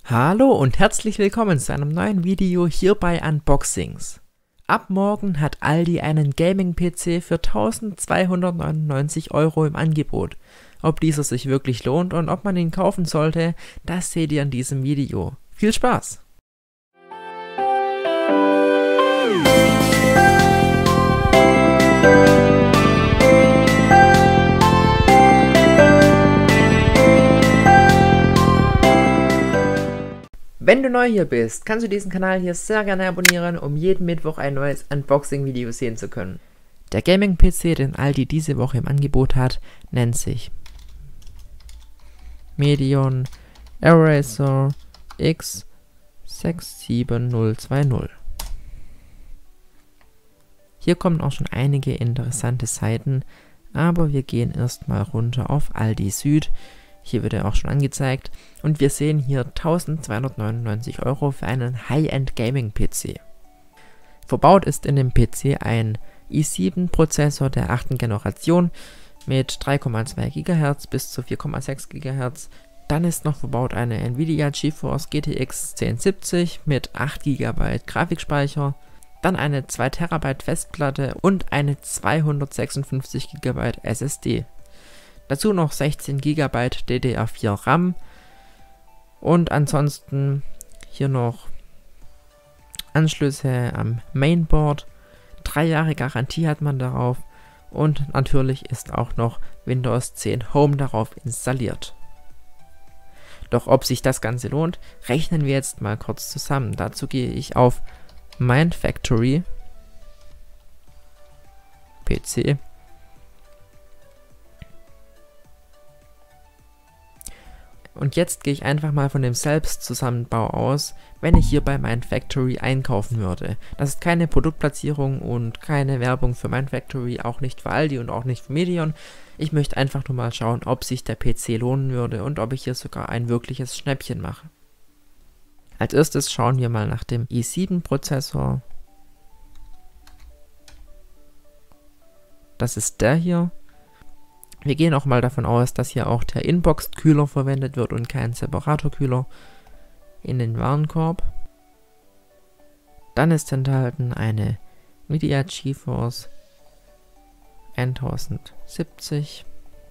Hallo und herzlich willkommen zu einem neuen Video hier bei Unboxings. Ab morgen hat Aldi einen Gaming-PC für 1299 € im Angebot. Ob dieser sich wirklich lohnt und ob man ihn kaufen sollte, das seht ihr in diesem Video. Viel Spaß! Wenn du neu hier bist, kannst du diesen Kanal hier sehr gerne abonnieren, um jeden Mittwoch ein neues Unboxing-Video sehen zu können. Der Gaming-PC, den Aldi diese Woche im Angebot hat, nennt sich Medion Eraser X67020. Hier kommen auch schon einige interessante Seiten, aber wir gehen erstmal runter auf Aldi Süd. Hier wird er auch schon angezeigt und wir sehen hier 1299 € für einen High-End Gaming-PC. Verbaut ist in dem PC ein i7-Prozessor der 8. Generation mit 3,2 GHz bis zu 4,6 GHz. Dann ist noch verbaut eine Nvidia GeForce GTX 1070 mit 8 GB Grafikspeicher, dann eine 2 TB Festplatte und eine 256 GB SSD. Dazu noch 16 GB DDR4 RAM und ansonsten hier noch Anschlüsse am Mainboard. 3 Jahre Garantie hat man darauf und natürlich ist auch noch Windows 10 Home darauf installiert. Doch ob sich das Ganze lohnt, rechnen wir jetzt mal kurz zusammen. Dazu gehe ich auf Mindfactory PC. Und jetzt gehe ich einfach mal von dem Selbstzusammenbau aus, wenn ich hier bei Mindfactory einkaufen würde. Das ist keine Produktplatzierung und keine Werbung für Mindfactory, auch nicht für Aldi und auch nicht für Medion. Ich möchte einfach nur mal schauen, ob sich der PC lohnen würde und ob ich hier sogar ein wirkliches Schnäppchen mache. Als erstes schauen wir mal nach dem i7-Prozessor. Das ist der hier. Wir gehen auch mal davon aus, dass hier auch der Inbox-Kühler verwendet wird und kein Separator-Kühler in den Warenkorb. Dann ist enthalten eine Nvidia GeForce 1070.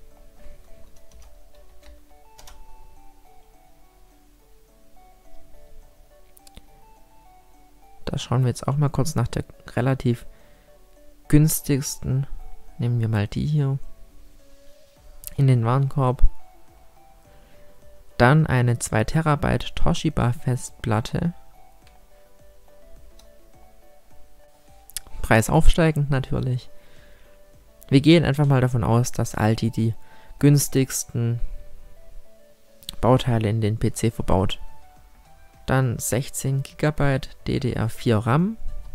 Da schauen wir jetzt auch mal kurz nach der relativ günstigsten. Nehmen wir mal die hier in den Warenkorb. Dann eine 2 TB Toshiba Festplatte. Preis aufsteigend natürlich. Wir gehen einfach mal davon aus, dass Aldi die günstigsten Bauteile in den PC verbaut. Dann 16 GB DDR4 RAM.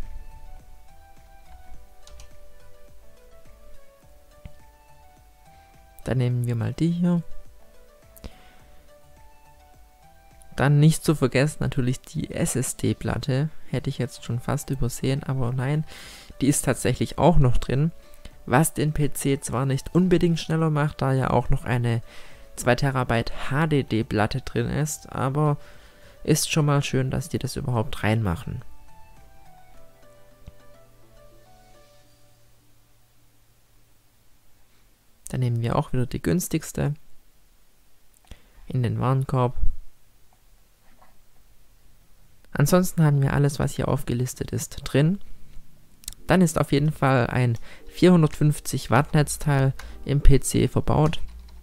Dann nehmen wir mal die hier. Dann nicht zu vergessen natürlich die SSD-Platte. Hätte ich jetzt schon fast übersehen, aber nein, die ist tatsächlich auch noch drin. Was den PC zwar nicht unbedingt schneller macht, da ja auch noch eine 2 TB HDD-Platte drin ist, aber ist schon mal schön, dass die das überhaupt reinmachen. Dann nehmen wir auch wieder die günstigste in den Warenkorb. Ansonsten haben wir alles, was hier aufgelistet ist, drin. Dann ist auf jeden Fall ein 450 Watt Netzteil im PC verbaut.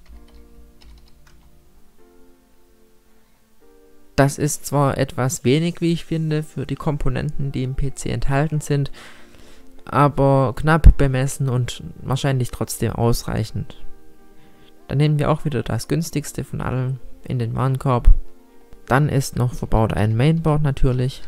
Das ist zwar etwas wenig, wie ich finde, für die Komponenten, die im PC enthalten sind, aber knapp bemessen und wahrscheinlich trotzdem ausreichend. Dann nehmen wir auch wieder das günstigste von allen in den Warenkorb. Dann ist noch verbaut ein Mainboard natürlich.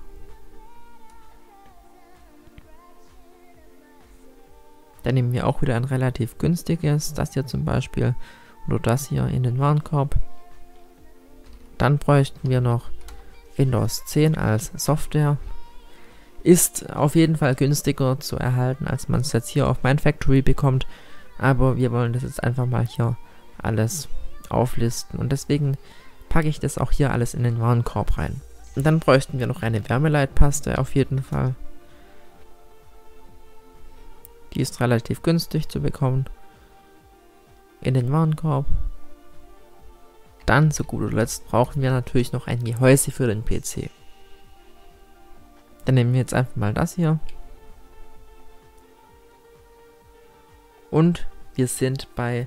Dann nehmen wir auch wieder ein relativ günstiges, das hier zum Beispiel, oder das hier in den Warenkorb. Dann bräuchten wir noch Windows 10 als Software. Ist auf jeden Fall günstiger zu erhalten, als man es jetzt hier auf Mindfactory bekommt. Aber wir wollen das jetzt einfach mal hier alles auflisten. Und deswegen packe ich das auch hier alles in den Warenkorb rein. Und dann bräuchten wir noch eine Wärmeleitpaste auf jeden Fall. Die ist relativ günstig zu bekommen. In den Warenkorb. Dann zu guter Letzt brauchen wir natürlich noch ein Gehäuse für den PC. Dann nehmen wir jetzt einfach mal das hier. Und wir sind bei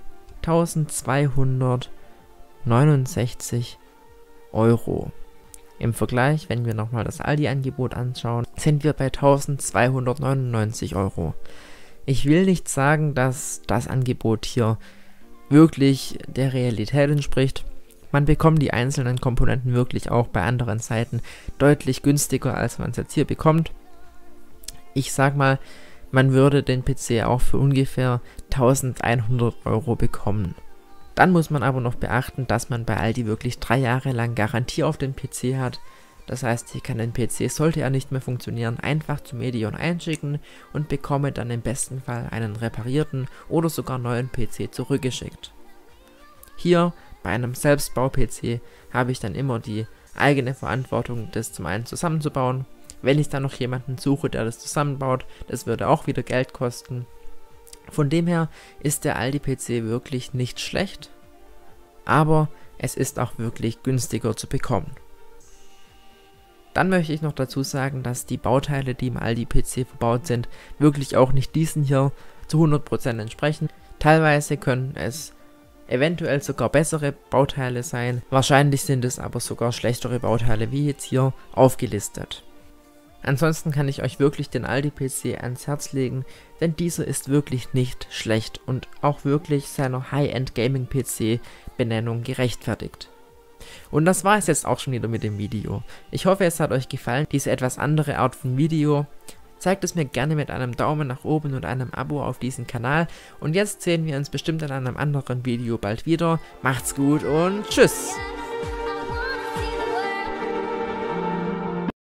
1269 Euro. Im Vergleich, wenn wir nochmal das Aldi-Angebot anschauen, sind wir bei 1299 Euro. Ich will nicht sagen, dass das Angebot hier wirklich der Realität entspricht. Man bekommt die einzelnen Komponenten wirklich auch bei anderen Seiten deutlich günstiger, als man es jetzt hier bekommt. Ich sag mal, man würde den PC auch für ungefähr 1100 Euro bekommen. Dann muss man aber noch beachten, dass man bei Aldi wirklich 3 Jahre lang Garantie auf den PC hat. Das heißt, ich kann den PC, sollte er nicht mehr funktionieren, einfach zu Medion einschicken und bekomme dann im besten Fall einen reparierten oder sogar neuen PC zurückgeschickt. Hier bei einem Selbstbau-PC habe ich dann immer die eigene Verantwortung, das zum einen zusammenzubauen. Wenn ich dann noch jemanden suche, der das zusammenbaut, das würde auch wieder Geld kosten. Von dem her ist der Aldi-PC wirklich nicht schlecht, aber es ist auch wirklich günstiger zu bekommen. Dann möchte ich noch dazu sagen, dass die Bauteile, die im Aldi-PC verbaut sind, wirklich auch nicht diesen hier zu 100% entsprechen. Teilweise können es eventuell sogar bessere Bauteile sein, wahrscheinlich sind es aber sogar schlechtere Bauteile, wie jetzt hier aufgelistet. Ansonsten kann ich euch wirklich den Aldi-PC ans Herz legen, denn dieser ist wirklich nicht schlecht und auch wirklich seiner High-End-Gaming-PC-Benennung gerechtfertigt. Und das war es jetzt auch schon wieder mit dem Video. Ich hoffe, es hat euch gefallen, diese etwas andere Art von Video. Zeigt es mir gerne mit einem Daumen nach oben und einem Abo auf diesen Kanal. Und jetzt sehen wir uns bestimmt in einem anderen Video bald wieder. Macht's gut und tschüss!